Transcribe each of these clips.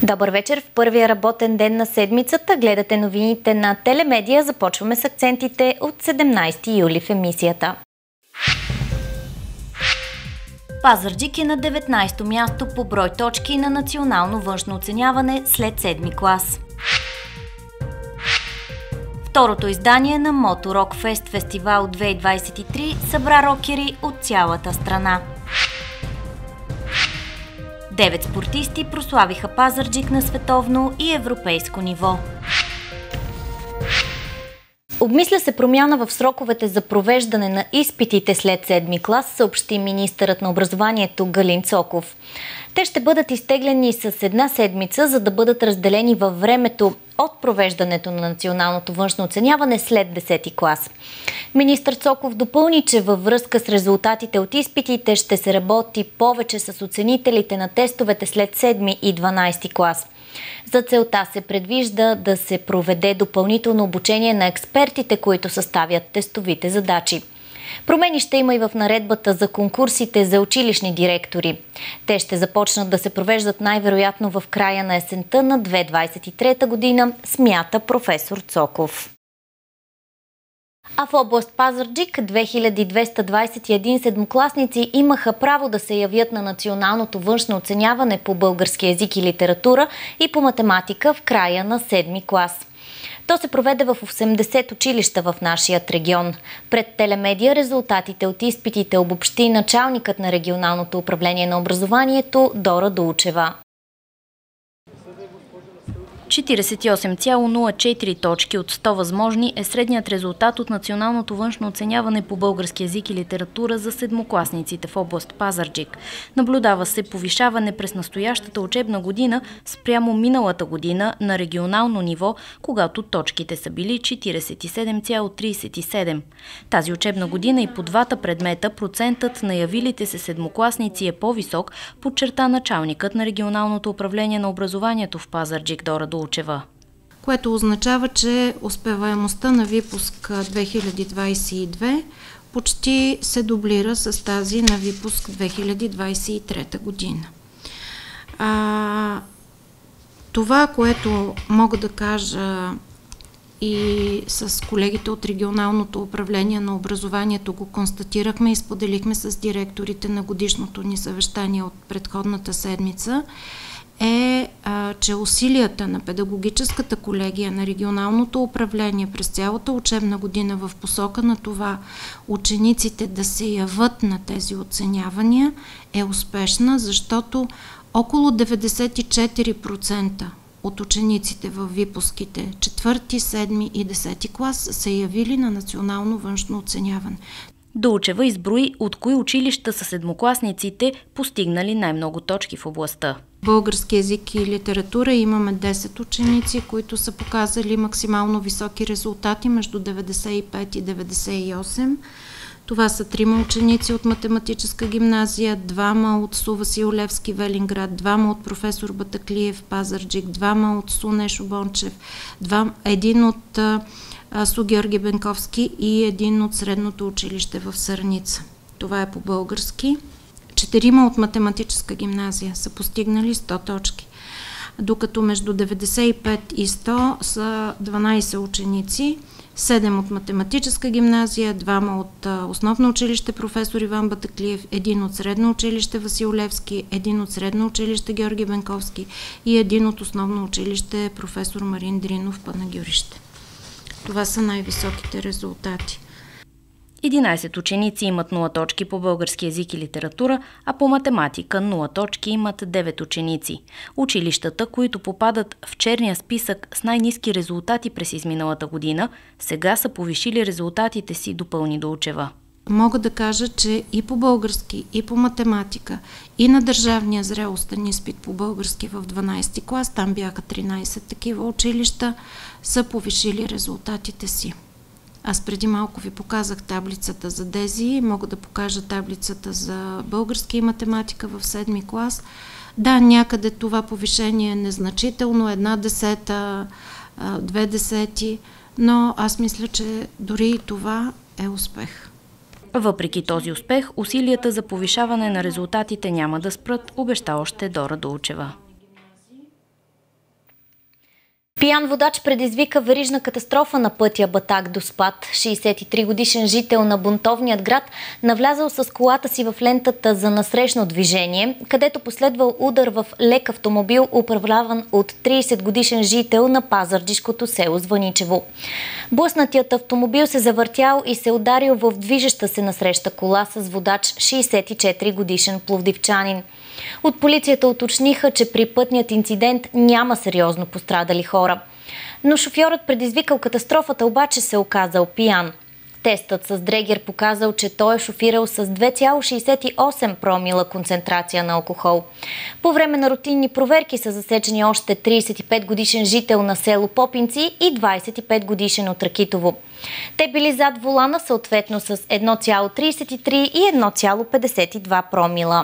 Добър вечер! В първия работен ден на седмицата гледате новините на Телемедия. Започваме с акцентите от 17 юли в емисията. Пазарджик е на 19-то място по брой точки на национално външно оценяване след 7 клас. Второто издание на Мото Рок Фест фестивал 2023 събра рокери от цялата страна. 9 спортисти прославиха Пазарджик на световно и европейско ниво. Обмисля се промяна в сроковете за провеждане на изпитите след 7 клас, съобщи министърът на образованието Галин Цоков. Те ще бъдат изтеглени с една седмица, за да бъдат разделени във времето от провеждането на националното външно оценяване след 10 клас. Министър Цоков допълни, че във връзка с резултатите от изпитите ще се работи повече с оценителите на тестовете след 7 и 12 клас. За целта се предвижда да се проведе допълнително обучение на експертите, които съставят тестовите задачи. Промени ще има и в наредбата за конкурсите за училищни директори. Те ще започнат да се провеждат най-вероятно в края на есента на 2023 година, смята професор Цоков. А в област Пазарджик 2221 седмокласници имаха право да се явят на националното външно оценяване по български език и литература и по математика в края на 7 клас. То се проведе в 80 училища в нашия регион. Пред Телемедия резултатите от изпитите обобщи началникът на регионалното управление на образованието Дора Дулчева. 48,04 точки от 100 възможни е средният резултат от националното външно оценяване по български език и литература за седмокласниците в област Пазарджик. Наблюдава се повишаване през настоящата учебна година спрямо миналата година на регионално ниво, когато точките са били 47,37. Тази учебна година и по двата предмета процентът на явилите се седмокласници е по-висок, подчерта началникът на регионалното управление на образованието в Пазарджик Дора Дулчева. Което означава, че успеваемостта на випуск 2022 почти се дублира с тази на випуск 2023 година. Това, което мога да кажа и с колегите от регионалното управление на образованието го констатирахме и споделихме с директорите на годишното ни съвещание от предходната седмица, че усилията на педагогическата колегия на регионалното управление през цялата учебна година в посока на това учениците да се яват на тези оценявания е успешна, защото около 94% от учениците в випуските 4, 7 и 10 клас са явили на национално външно оценяване. Дулчева изброи от кои училища са седмокласниците постигнали най-много точки в областта. Български език и литература имаме 10 ученици, които са показали максимално високи резултати между 95 и 98. Това са 3 ученици от математическа гимназия, 2 от СУ Васил Левски Велинград, 2 от професор Батаклиев Пазарджик, 2 от СУ Нешо Бончев, 1 от СУ Георги Бенковски и 1 от средното училище в Сърница. Това е по български. 4 от математическа гимназия са постигнали 100 точки, докато между 95 и 100 са 12 ученици, 7 от математическа гимназия, 2 от основно училище професор Иван Батаклиев, 1 от средно училище Васил Левски, 1 от средно училище Георги Бенковски и 1 от основно училище професор Марин Дринов Панагюрище. Това са най-високите резултати. 11 ученици имат 0 точки по български език и литература, а по математика 0 точки имат 9 ученици. Училищата, които попадат в черния списък с най-ниски резултати през изминалата година, сега са повишили резултатите си, допълни Дулчева. Мога да кажа, че и по български, и по математика, и на държавния зрелостен изпит по български в 12 клас, там бяха 13 такива училища, са повишили резултатите си. Аз преди малко ви показах таблицата за ДЕЗИ, мога да покажа таблицата за български и математика в 7 клас. Да, някъде това повишение е незначително, 1/10, 2/10, но аз мисля, че дори и това е успех. Въпреки този успех, усилията за повишаване на резултатите няма да спрат, обеща още Дора Дулчева. Пиян водач предизвика верижна катастрофа на пътя Батак до Спат. 63-годишен жител на бунтовният град навлязал с колата си в лентата за насрещно движение, където последвал удар в лек автомобил, управляван от 30-годишен жител на пазарджишкото село Звъничево. Блъснатият автомобил се завъртял и се ударил в движеща се насреща кола с водач 64-годишен пловдивчанин. От полицията уточниха, че при пътният инцидент няма сериозно пострадали хора. Но шофьорът предизвикал катастрофата обаче се оказал пиян. Тестът с дрегер показал, че той е шофирал с 2,68 промила концентрация на алкохол. По време на рутинни проверки са засечени още 35-годишен жител на село Попинци и 25-годишен от Ракитово. Те били зад волана съответно с 1,33 и 1,52 промила.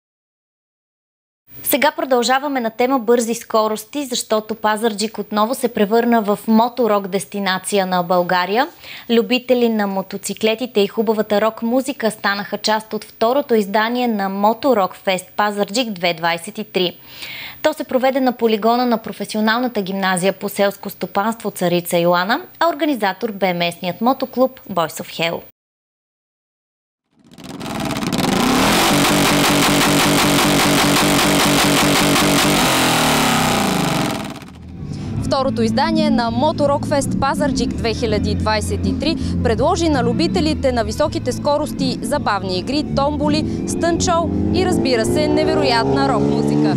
Сега продължаваме на тема бързи скорости, защото Пазарджик отново се превърна в моторок дестинация на България. Любители на мотоциклетите и хубавата рок музика станаха част от второто издание на Моторок Фест Пазарджик 2023. То се проведе на полигона на професионалната гимназия по селско стопанство Царица Йоана, а организатор бе местният мотоклуб Boys of Hell. Второто издание на Моторок Фест Пазарджик 2023 предложи на любителите на високите скорости забавни игри, томболи, стънт-шоу и, разбира се, невероятна рок-музика.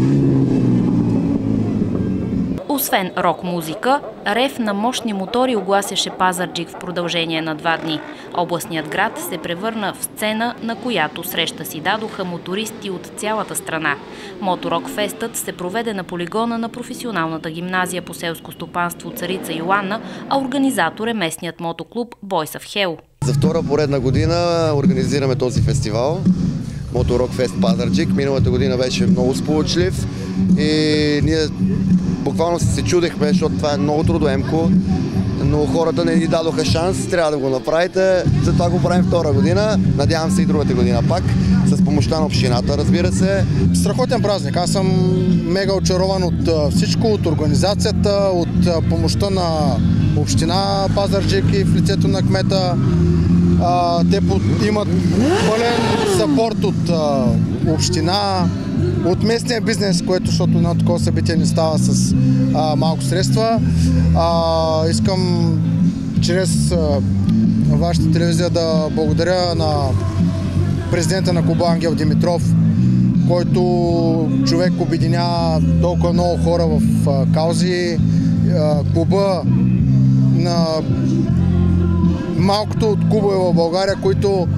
Освен рок-музика, рев на мощни мотори огласяше Пазарджик в продължение на 2 дни. Областният град се превърна в сцена, на която среща си дадоха мотористи от цялата страна. Моторок Фестът се проведе на полигона на професионалната гимназия по селско стопанство Царица Йоанна, а организатор е местният мотоклуб Boys of Hell. За втора поредна година организираме този фестивал. Моторок Фест Пазарджик. Миналата година беше много сполучлив и ние буквално се чудехме, защото това е много трудоемко, но хората не ни дадоха шанс, трябва да го направите, затова го правим втора година, надявам се и другата година пак, с помощта на общината, разбира се. Страхотен празник, аз съм мега очарован от всичко, от организацията, от помощта на община Пазарджик и в лицето на кмета. Те имат пълен съпорт от община, от местния бизнес, което, защото на такова събитие не става с малко средства. Искам чрез вашата телевизия да благодаря на президента на клуба Ангел Димитров, който човек обединя толкова много хора в каузи. Клуба на малкото от клубове в България, които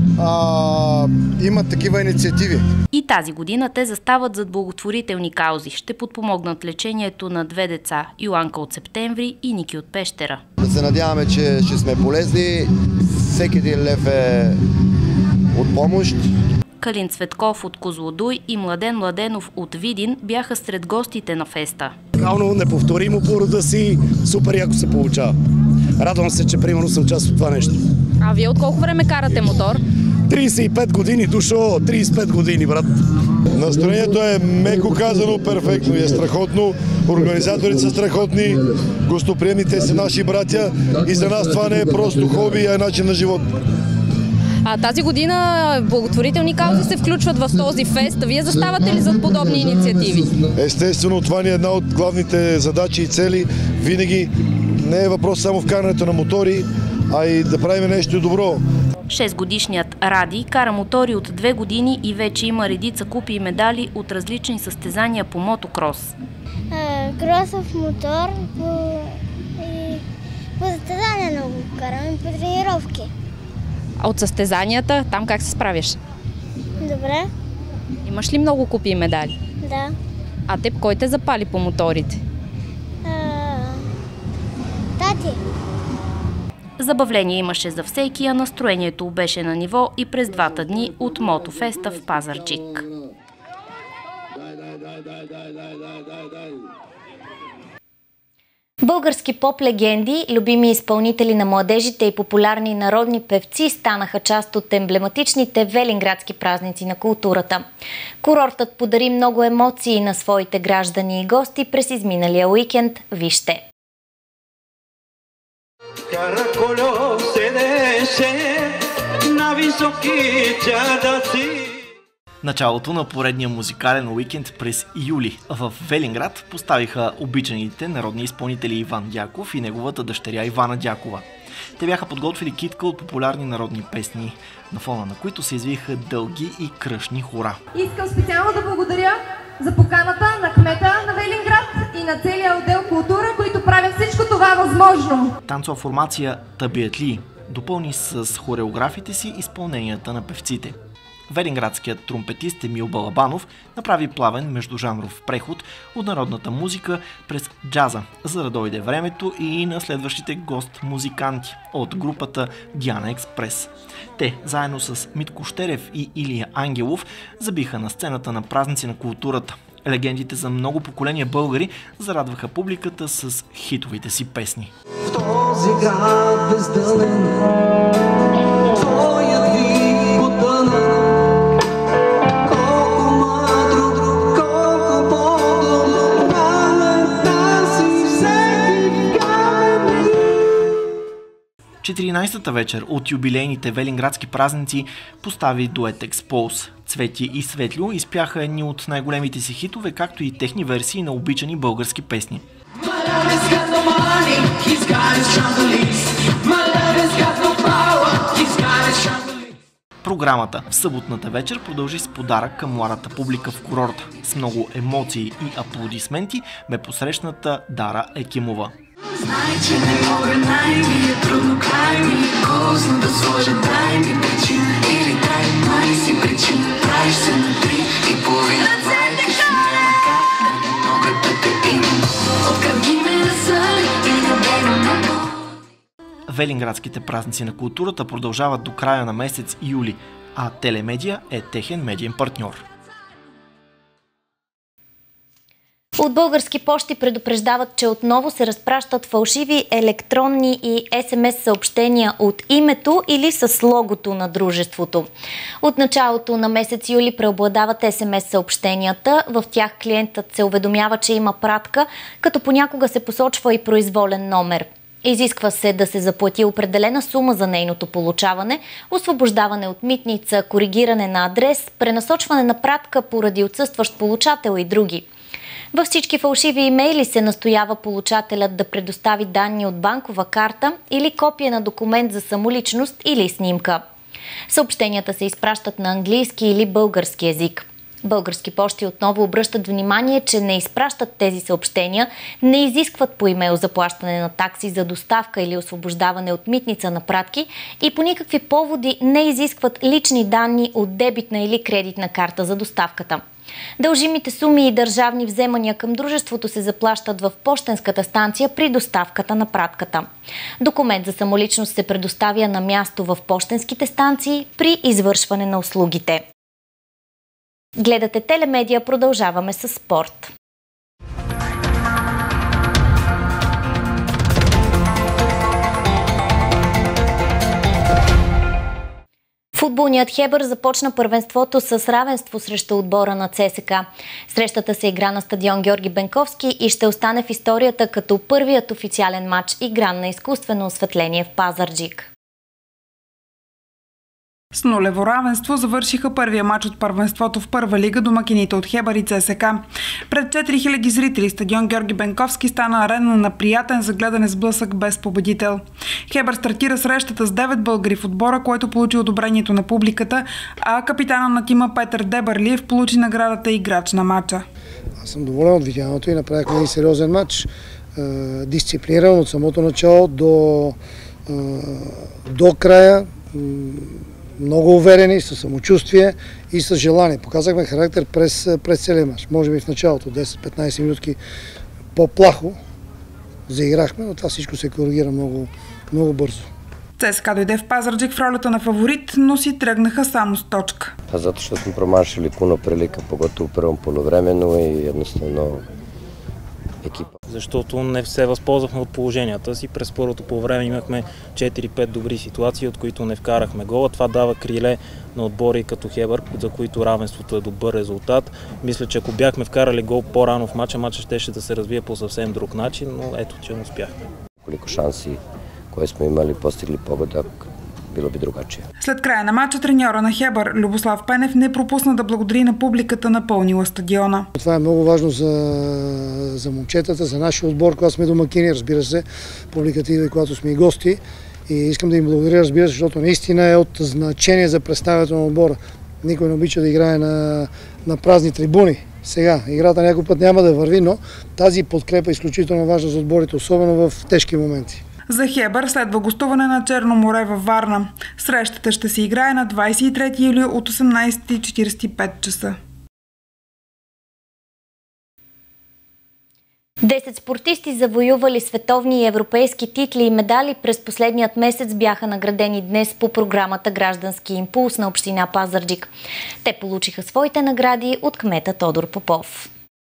имат такива инициативи. И тази година те застават зад благотворителни каузи. Ще подпомогнат лечението на 2 деца – Йоанка от Септември и Ники от Пещера. Да се надяваме, че ще сме полезни. Всеки един лев е от помощ. Калин Цветков от Козлодуй и Младен Младенов от Видин бяха сред гостите на феста. Реално неповторимо по рода си, супер яко се получава. Радвам се, че примерно съм част от това нещо. А вие от колко време карате мотор? 35 години, душо, 35 години, брат. Настроението е, меко казано, перфектно и е страхотно. Организаторите са страхотни, гостоприемните са наши братя и за нас това не е просто хоби, а е начин на живот. Тази година благотворителни каузи се включват в този фест. Вие заставате ли зад подобни инициативи? Естествено, това ни е една от главните задачи и цели. Винаги не е въпрос само в карането на мотори, а и да правим нещо добро. 6-годишният Ради кара мотори от 2 години и вече има редица купи и медали от различни състезания по мотокрос. Кросов мотор по състезания много караме, по тренировки. А от състезанията, там как се справяш? Добре. Имаш ли много купи и медали? Да. А теб кой те запали по моторите? Тати. Забавление имаше за всеки, а настроението беше на ниво и през 2 дни от Мотофеста в Пазарджик. Български поп-легенди, любими изпълнители на младежите и популярни народни певци станаха част от емблематичните велинградски празници на културата. Курортът подари много емоции на своите граждани и гости през изминалия уикенд. Вижте! Караколо седеше на високи чадъци. Началото на поредния музикален уикенд през юли в Велинград поставиха обичаните народни изпълнители Иван Дяков и неговата дъщеря Ивана Дякова. Те бяха подготвили китка от популярни народни песни, на фона на които се извиха дълги и кръшни хора. Искам специално да благодаря за поканата на кмета на Велинград и на целия отдел култура, които правят всичко това възможно. Танцова формация Табиетли допълни с хореографите си изпълненията на певците. Велинградският тромпетист Емил Балабанов направи плавен междужанров преход от народната музика през джаза, за да дойде времето и на следващите гост-музиканти от групата Диана Експрес. Те, заедно с Митко Щерев и Илия Ангелов, забиха на сцената на празници на културата. Легендите за много поколения българи зарадваха публиката с хитовите си песни. В този град бездълен, твоят вик потъна. Колко мъдро, колко по-добро, паметта си всеки камен. 14-та вечер от юбилейните велинградски празници постави дует Експоз. Цвети и Светлю изпяха едни от най-големите си хитове, както и техни версии на обичани български песни. Програмата в съботната вечер продължи с подарък към младата публика в курорта. С много емоции и аплодисменти бе посрещната Дара Екимова. Знай, че не мога, най-ми е трудно, край ми е гозно да сложа, дай ми причина или дай май си причина, правиш се на 3,5 вайка, ще ми ръка, да не мога да те имам, откърги ме да съли и да бегам на пол. Велинградските празници на културата продължават до края на месец юли, а Телемедия е техен медиен партньор. От Български пощи предупреждават, че отново се разпращат фалшиви електронни и СМС съобщения от името или с логото на дружеството. От началото на месец юли преобладават СМС съобщенията. В тях клиентът се уведомява, че има пратка, като понякога се посочва и произволен номер. Изисква се да се заплати определена сума за нейното получаване, освобождаване от митница, коригиране на адрес, пренасочване на пратка поради отсъстващ получател и други. Във всички фалшиви имейли се настоява получателят да предостави данни от банкова карта или копия на документ за самоличност или снимка. Съобщенията се изпращат на английски или български език. Български пощи отново обръщат внимание, че не изпращат тези съобщения, не изискват по имейл заплащане на такси за доставка или освобождаване от митница на пратки и по никакви поводи не изискват лични данни от дебитна или кредитна карта за доставката. Дължимите суми и държавни вземания към дружеството се заплащат в пощенската станция при доставката на пратката. Документ за самоличност се предоставя на място в пощенските станции при извършване на услугите. Гледате Телемедия, продължаваме с спорт. Футболният Хебър започна първенството с равенство срещу отбора на ЦСКА. Срещата се игра на стадион Георги Бенковски и ще остане в историята като първият официален матч, игран на изкуствено осветление в Пазарджик. С нулево равенство завършиха първия матч от първенството в първа лига домакините от Хебър и ЦСКА. Пред 4000 зрители стадион Георги Бенковски стана арена на приятен за гледане сблъсък без победител. Хебър стартира срещата с 9 българи в отбора, който получи одобрението на публиката, а капитана на тима Петър Дебърлиев получи наградата играч на матча. Аз съм доволен от видяното и направихме един сериозен матч. Дисциплиниран от самото начало до края. Много уверени, със самочувствие и с желание. Показахме характер през целия мач. Може би в началото, 10-15 минутки по-плахо заиграхме, но това всичко се коригира много, много бързо. ЦСКА дойде в Пазарджик в ролята на фаворит, но си тръгнаха само с точка. Zato što smo promašili puno prilika, pogotovo u prvom poluvremenu и jednostavno екипа. Защото не се възползвахме от положенията си. През първото полувреме имахме 4-5 добри ситуации, от които не вкарахме гола. Това дава криле на отбори като Хебър, за които равенството е добър резултат. Мисля, че ако бяхме вкарали гол по-рано в матча щеше да се развие по съвсем друг начин, но ето, че не успяхме. Колко шанси koje smo imali postigli pogodak, bilo bi drugačije. След края на матча треньора на Хебър Любослав Пенев не пропусна да благодари на публиката, напълнила стадиона. Това е много важно за момчетата, за нашия отбор, когато сме домакини, разбира се, публиката идва и когато сме и гости. И искам да им благодаря, разбира се, защото наистина е от значение за представянето на отбора. Никой не обича да играе на празни трибуни. Сега, играта някой път няма да върви, но тази подкрепа е изключително важна за отборите, особено в тежки моменти. За Хебър следва гостуване на Черно море във Варна. Срещата ще се играе на 23 юли от 18:45 часа. 10 спортисти, завоювали световни и европейски титли и медали през последният месец, бяха наградени днес по програмата Граждански импулс на община Пазарджик. Те получиха своите награди от кмета Тодор Попов.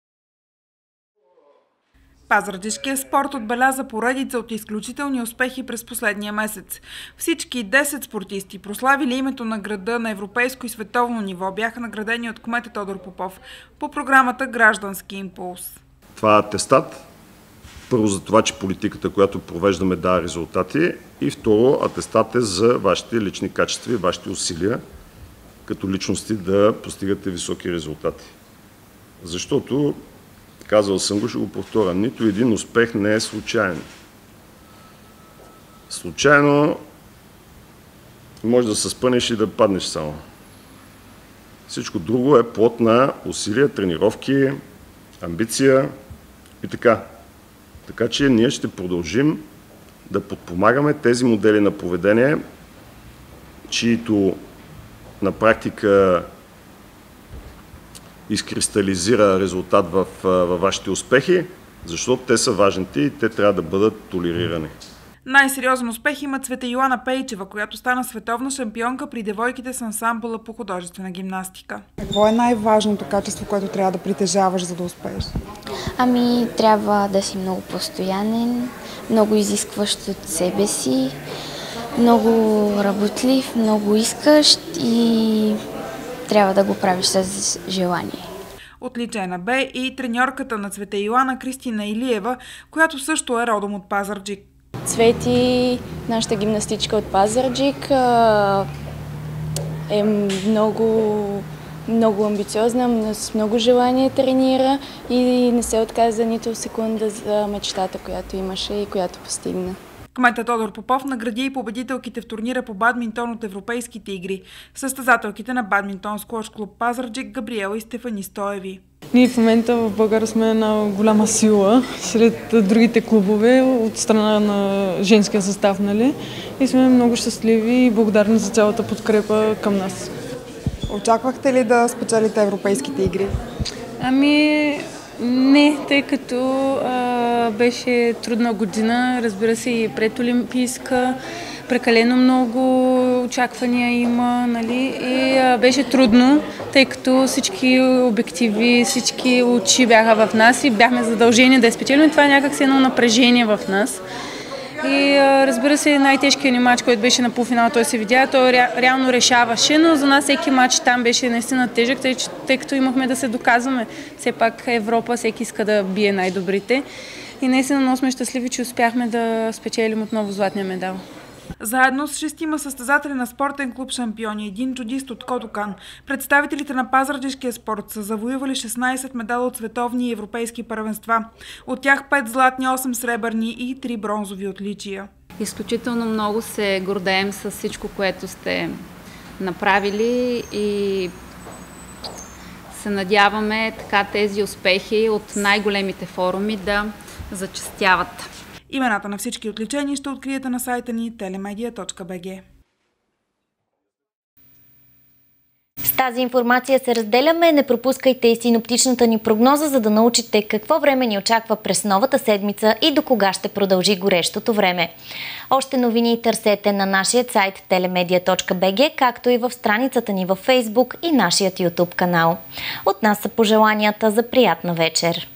Пазарджишкият спорт отбеляза поредица от изключителни успехи през последния месец. Всички 10 спортисти, прославили името на града на европейско и световно ниво, бяха наградени от кмета Тодор Попов по програмата Граждански импулс. Това е атестат. Първо за това, че политиката, която провеждаме, дава резултати, и второ, атестат е за вашите лични качества и вашите усилия като личности да постигате високи резултати. Защото, казал съм го, ще го повторя, нито един успех не е случайен. Случайно може да се спънеш и да паднеш само. Всичко друго е плод на усилия, тренировки, амбиция и така. Така че ние ще продължим да подпомагаме тези модели на поведение, чието на практика изкристализира резултат във вашите успехи, защото те са важните и те трябва да бъдат толерирани. Най-сериозен успех има Цвета Йоана Пейчева, която стана световна шампионка при девойките с ансамбъла по художествена гимнастика. Какво е най-важното качество, което трябва да притежаваш, за да успееш? Ами, трябва да си много постоянен, много изискващ от себе си, много работлив, много искащ и трябва да го правиш с желание. Отличена бе и треньорката на Цвета Йоана Кристина Илиева, която също е родом от Пазарджик. Цвети, нашата гимнастичка от Пазарджик, е много амбициозна, с много желание тренира и не се отказа нито секунда за мечтата, която имаше и която постигна. Кметът Тодор Попов награди и победителките в турнира по бадминтон от европейските игри, състезателките на бадминтон сквош клуб Пазарджик Габриела и Стефани Стоеви. Ние в момента в България сме една голяма сила сред другите клубове от страна на женския състав, нали? И сме много щастливи и благодарни за цялата подкрепа към нас. Очаквахте ли да спечелите европейските игри? Ами не, тъй като беше трудна година, разбира се и предолимпийска, прекалено много очаквания има, нали? И беше трудно, тъй като всички обективи, всички очи бяха в нас и бяхме задължени да я спечелим. Това е някакси едно напрежение в нас. И разбира се, най-тежкият ни матч, който беше на полуфинал, той се видя, той реално решаваше, но за нас всеки матч там беше наистина тежък, тъй като имахме да се доказваме. Все пак Европа, всеки иска да бие най-добрите. И наистина много сме щастливи, че успяхме да спечелим отново златния медал. Заедно с 6 състезатели на спортен клуб шампиони, един джудист от Кодокан, представителите на пазарджишкия спорт са завоювали 16 медала от световни и европейски първенства. От тях 5 златни, 8 сребърни и 3 бронзови отличия. Изключително много се гордеем с всичко, което сте направили и се надяваме така тези успехи от най-големите форуми да зачестяват. Имената на всички отличени ще откриете на сайта ни telemedia.bg. С тази информация се разделяме. Не пропускайте и синоптичната ни прогноза, за да научите какво време ни очаква през новата седмица и до кога ще продължи горещото време. Още новини търсете на нашия сайт telemedia.bg, както и в страницата ни във Facebook и нашият YouTube канал. От нас са пожеланията за приятна вечер.